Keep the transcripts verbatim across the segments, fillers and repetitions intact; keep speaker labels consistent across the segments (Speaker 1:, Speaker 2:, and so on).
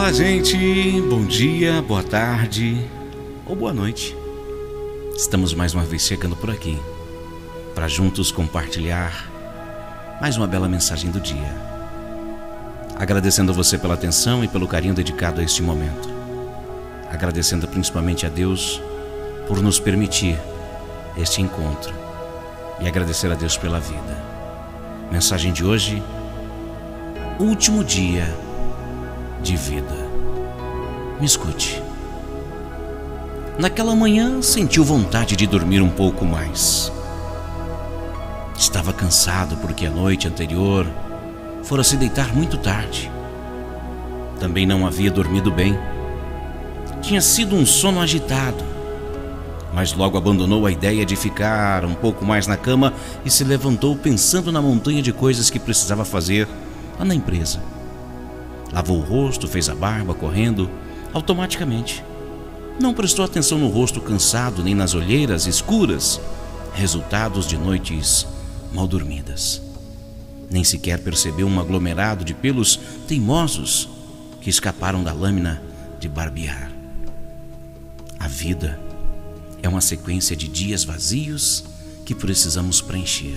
Speaker 1: Olá, gente! Bom dia, boa tarde ou boa noite. Estamos mais uma vez chegando por aqui para juntos compartilhar mais uma bela mensagem do dia. Agradecendo a você pela atenção e pelo carinho dedicado a este momento. Agradecendo principalmente a Deus por nos permitir este encontro e agradecer a Deus pela vida. Mensagem de hoje: último dia de vida. Me escute. Naquela manhã sentiu vontade de dormir um pouco mais. Estava cansado porque a noite anterior fora se deitar muito tarde. Também não havia dormido bem. Tinha sido um sono agitado, mas logo abandonou a ideia de ficar um pouco mais na cama e se levantou pensando na montanha de coisas que precisava fazer lá na empresa. Lavou o rosto, fez a barba, correndo automaticamente. Não prestou atenção no rosto cansado nem nas olheiras escuras, resultados de noites mal dormidas. Nem sequer percebeu um aglomerado de pelos teimosos que escaparam da lâmina de barbear. A vida é uma sequência de dias vazios que precisamos preencher.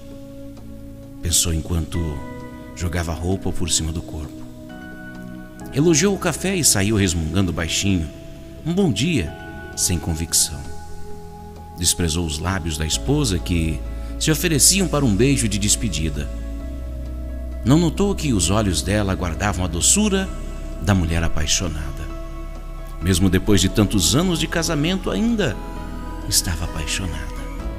Speaker 1: Pensou enquanto jogava roupa por cima do corpo. Elogiou o café e saiu resmungando baixinho. Um bom dia, sem convicção. Desprezou os lábios da esposa que se ofereciam para um beijo de despedida. Não notou que os olhos dela guardavam a doçura da mulher apaixonada. Mesmo depois de tantos anos de casamento, ainda estava apaixonada.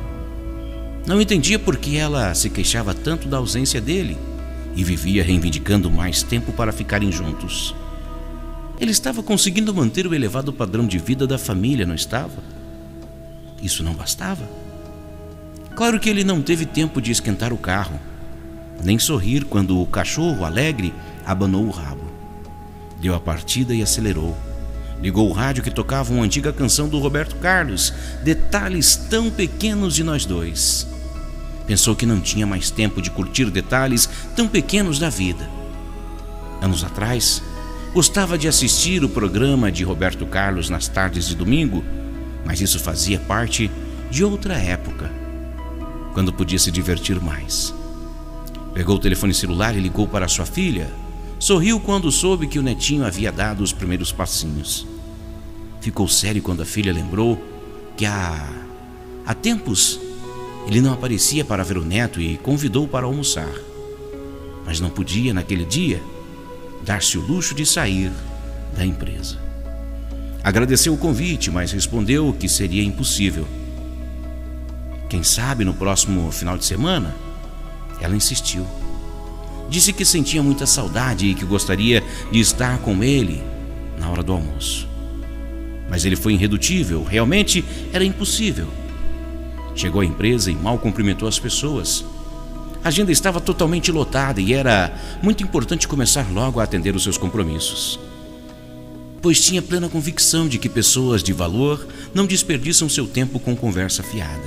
Speaker 1: Não entendia por que ela se queixava tanto da ausência dele e vivia reivindicando mais tempo para ficarem juntos. Ele estava conseguindo manter o elevado padrão de vida da família, não estava? Isso não bastava. Claro que ele não teve tempo de esquentar o carro, nem sorrir quando o cachorro alegre abanou o rabo. Deu a partida e acelerou. Ligou o rádio que tocava uma antiga canção do Roberto Carlos, Detalhes Tão Pequenos de Nós Dois. Pensou que não tinha mais tempo de curtir detalhes tão pequenos da vida. Anos atrás, gostava de assistir o programa de Roberto Carlos nas tardes de domingo, mas isso fazia parte de outra época, quando podia se divertir mais. Pegou o telefone celular e ligou para sua filha. Sorriu quando soube que o netinho havia dado os primeiros passinhos. Ficou sério quando a filha lembrou que há, há tempos ele não aparecia para ver o neto e convidou para almoçar. Mas não podia, naquele dia, dar-se o luxo de sair da empresa. Agradeceu o convite, mas respondeu que seria impossível. Quem sabe no próximo final de semana? Ela insistiu. Disse que sentia muita saudade e que gostaria de estar com ele na hora do almoço. Mas ele foi irredutível, realmente era impossível. Chegou à empresa e mal cumprimentou as pessoas. A agenda estava totalmente lotada e era muito importante começar logo a atender os seus compromissos, pois tinha plena convicção de que pessoas de valor não desperdiçam seu tempo com conversa fiada.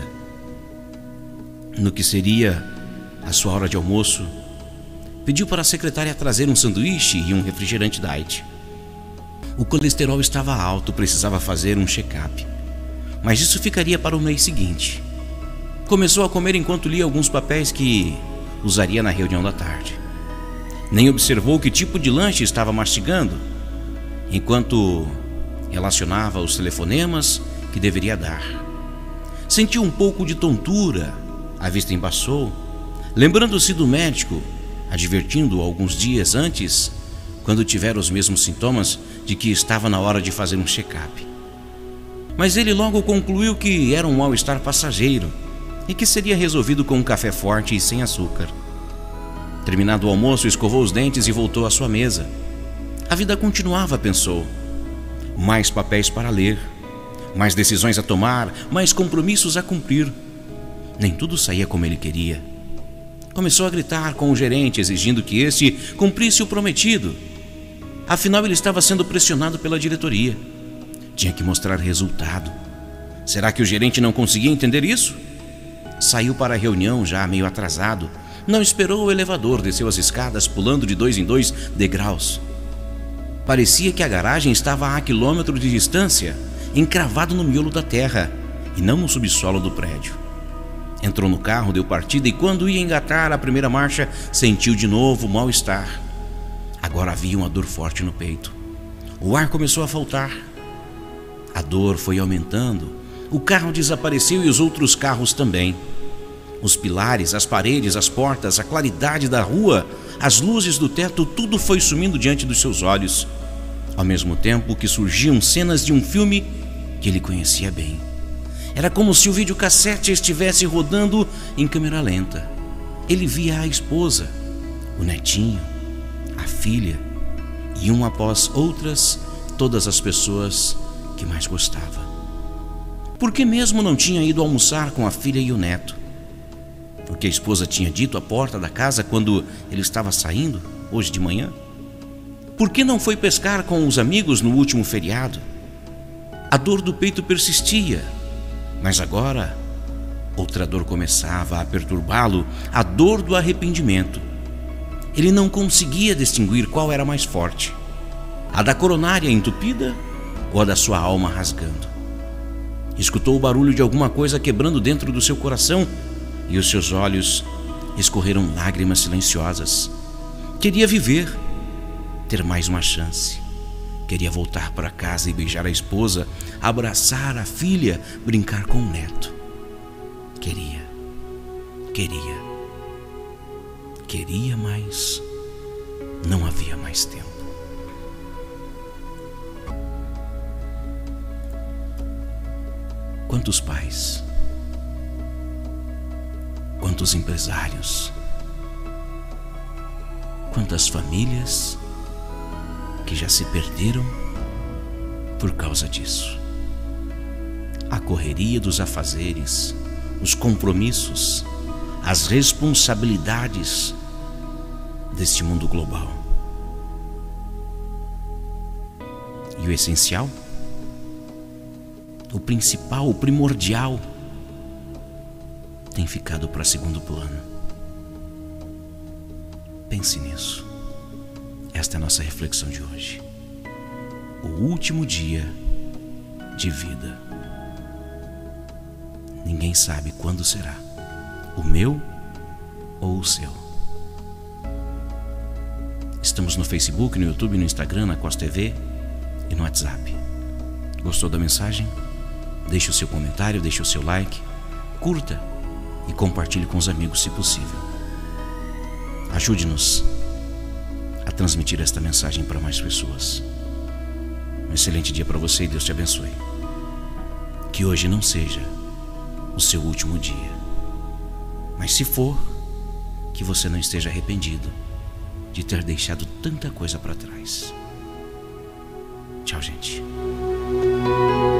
Speaker 1: No que seria a sua hora de almoço, pediu para a secretária trazer um sanduíche e um refrigerante diet. O colesterol estava alto, precisava fazer um check-up, mas isso ficaria para o mês seguinte. Começou a comer enquanto lia alguns papéis que usaria na reunião da tarde. Nem observou que tipo de lanche estava mastigando, enquanto relacionava os telefonemas que deveria dar. Sentiu um pouco de tontura, a vista embaçou, lembrando-se do médico, advertindo alguns dias antes, quando tivera os mesmos sintomas, de que estava na hora de fazer um check-up. Mas ele logo concluiu que era um mal-estar passageiro e que seria resolvido com um café forte e sem açúcar. Terminado o almoço, escovou os dentes e voltou à sua mesa. A vida continuava, pensou. Mais papéis para ler, mais decisões a tomar, mais compromissos a cumprir. Nem tudo saía como ele queria. Começou a gritar com o gerente, exigindo que este cumprisse o prometido. Afinal, ele estava sendo pressionado pela diretoria. Tinha que mostrar resultado. Será que o gerente não conseguia entender isso? Saiu para a reunião já meio atrasado. Não esperou o elevador, desceu as escadas pulando de dois em dois degraus. Parecia que a garagem estava a quilômetros de distância, encravado no miolo da terra e não no subsolo do prédio. Entrou no carro, deu partida e quando ia engatar a primeira marcha, sentiu de novo o mal-estar. Agora havia uma dor forte no peito. O ar começou a faltar. A dor foi aumentando. O carro desapareceu e os outros carros também. Os pilares, as paredes, as portas, a claridade da rua, as luzes do teto, tudo foi sumindo diante dos seus olhos. Ao mesmo tempo que surgiam cenas de um filme que ele conhecia bem. Era como se o videocassete estivesse rodando em câmera lenta. Ele via a esposa, o netinho, a filha e, um após outras, todas as pessoas que mais gostava. Por que mesmo não tinha ido almoçar com a filha e o neto? Porque a esposa tinha dito à porta da casa quando ele estava saindo, hoje de manhã? Por que não foi pescar com os amigos no último feriado? A dor do peito persistia, mas agora outra dor começava a perturbá-lo, a dor do arrependimento. Ele não conseguia distinguir qual era mais forte, a da coronária entupida ou a da sua alma rasgando. Escutou o barulho de alguma coisa quebrando dentro do seu coração e os seus olhos escorreram lágrimas silenciosas. Queria viver, ter mais uma chance. Queria voltar para casa e beijar a esposa, abraçar a filha, brincar com o neto. Queria, queria, queria, mas não havia mais tempo. Quantos pais, quantos empresários, quantas famílias que já se perderam por causa disso. A correria dos afazeres, os compromissos, as responsabilidades deste mundo global. E o essencial, o principal, o primordial, tem ficado para segundo plano. Pense nisso. Esta é a nossa reflexão de hoje. O último dia de vida. Ninguém sabe quando será. O meu ou o seu. Estamos no Facebook, no YouTube, no Instagram, na Cos T V e no WhatsApp. Gostou da mensagem? Deixe o seu comentário, deixe o seu like, curta e compartilhe com os amigos se possível. Ajude-nos a transmitir esta mensagem para mais pessoas. Um excelente dia para você e Deus te abençoe. Que hoje não seja o seu último dia, mas se for, que você não esteja arrependido de ter deixado tanta coisa para trás. Tchau, gente.